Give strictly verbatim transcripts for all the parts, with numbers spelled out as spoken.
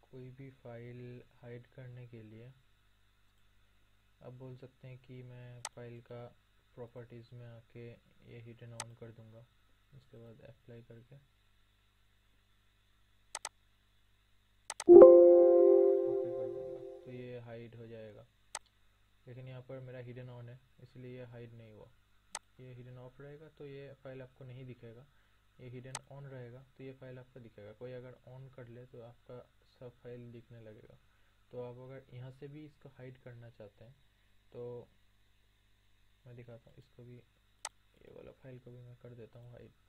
कोई भी file hide करने के लिए आप बोल सकते हैं कि मैं फाइल का प्रॉपर्टीज़ में आके ये हिडन ऑन कर दूंगा, उसके बाद अप्लाई करके ओके कर दूंगा तो ये हाइड हो जाएगा। लेकिन यहाँ पर मेरा हिडन ऑन है इसलिए ये हाइड नहीं हुआ। ये हिडन ऑफ रहेगा तो ये फाइल आपको नहीं दिखेगा, ये हिडन ऑन रहेगा तो ये फाइल आपको दिखेगा। कोई अगर ऑन कर ले तो आपका सब फाइल दिखने लगेगा। तो आप अगर यहाँ से भी इसको हाइड करना चाहते हैं तो मैं दिखाता हूँ इसको भी, ये वाला फाइल को भी मैं कर देता हूँ हाइड।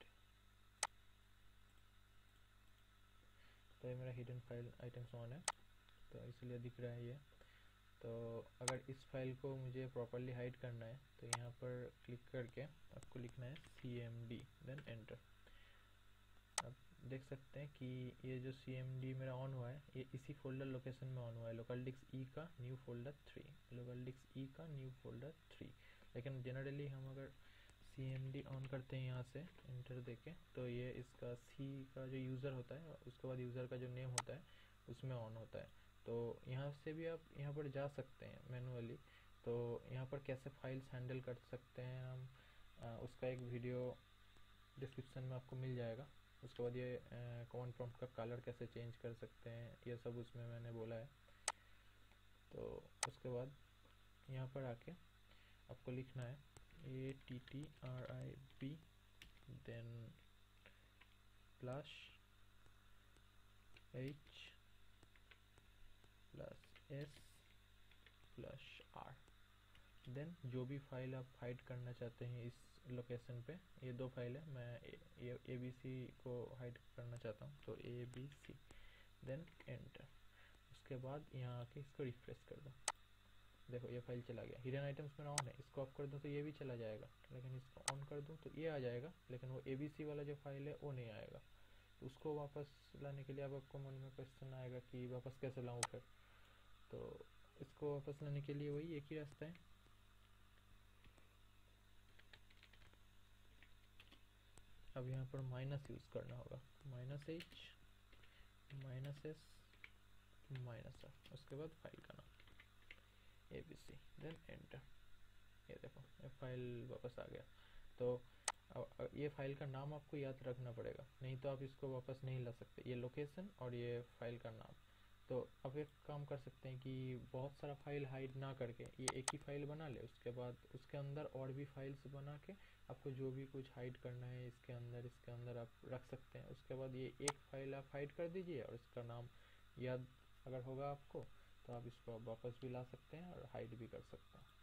तो ये मेरा हिडन फाइल आइटम्स ऑन है तो इसलिए दिख रहा है ये। तो अगर इस फाइल को मुझे प्रॉपरली हाइड करना है तो यहाँ पर क्लिक करके आपको लिखना है C M D then enter. आप देख सकते हैं कि ये जो सी एम डी मेरा ऑन हुआ है ये इसी फोल्डर लोकेशन में ऑन हुआ है, लोकल डिस्क ई का new folder three, local disk E का न्यू फोल्डर थ्री। लेकिन जनरली हम अगर सी एम डी ऑन करते हैं यहाँ से एंटर देके तो ये इसका सी का जो यूज़र होता है उसके बाद यूज़र का जो नेम होता है उसमें ऑन होता है। तो यहाँ से भी आप यहाँ पर जा सकते हैं मैनुअली। तो यहाँ पर कैसे फाइल्स हैंडल कर सकते हैं हम, आ, उसका एक वीडियो डिस्क्रिप्शन में आपको मिल जाएगा। उसके बाद ये कमांड प्रॉम्प्ट का कलर कैसे चेंज कर सकते हैं ये सब उसमें मैंने बोला है। तो उसके बाद यहाँ पर आके आपको लिखना है A T T R I B then plus H plus S plus R. Then जो भी फाइल आप हाइड करना चाहते हैं इस लोकेशन पे, ये दो फाइल है, मैं ये ए बी सी को हाइड करना चाहता हूँ तो A B C then enter. उसके बाद यहाँ आके इसको रिफ्रेश कर दो, देखो ये फाइल चला गया। हिडन आइटम्स मेरा ऑन है, इसको ऑफ कर दूँ तो ये भी चला जाएगा, लेकिन इसको ऑन कर दूँ तो ये आ जाएगा, लेकिन वो ए बी सी वाला जो फाइल है वो नहीं आएगा। तो उसको वापस लाने के लिए अब आपको मन में क्वेश्चन आएगा कि वापस कैसे लाऊँ फिर। तो इसको वापस लाने के लिए वही एक ही रास्ता है, अब यहाँ पर माइनस यूज़ करना होगा, minus H minus S minus R, उसके बाद फाइल का नाम A B C then enter. ये देखो ये फाइल वापस आ गया। तो ये फाइल का नाम आपको याद रखना पड़ेगा, नहीं तो आप इसको वापस नहीं ला सकते, ये लोकेशन और ये फाइल का नाम। तो अब एक काम कर सकते हैं कि बहुत सारा फाइल हाइड ना करके ये एक ही फाइल बना ले, उसके बाद उसके अंदर और भी फाइल्स बना के आपको जो भी कुछ हाइड करना है इसके अंदर इसके अंदर आप रख सकते हैं। उसके बाद ये एक फाइल आप हाइड कर दीजिए और इसका नाम याद अगर होगा आपको तो आप इसको वापस भी ला सकते हैं और हाइड भी कर सकते हैं।